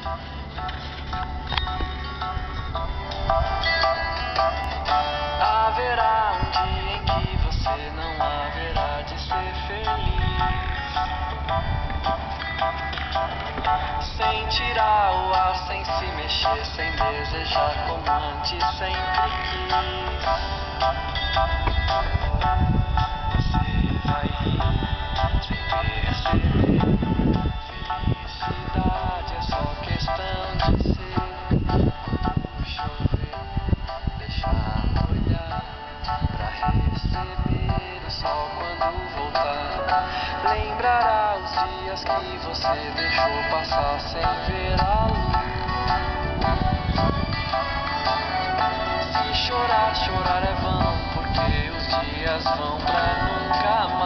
Haverá um dia em que você não haverá de ser feliz, sem tirar o ar, sem se mexer, sem desejar como antes sempre quis. Você vai rir sem perceber. Felicidade é só questão de ser. Quando chover, deixar molhar pra receber o sol quando voltar. Lembrará os dias que você deixou passar sem ver a luz. Se chorar, chorar é vão, porque os dias vão pra nunca mais.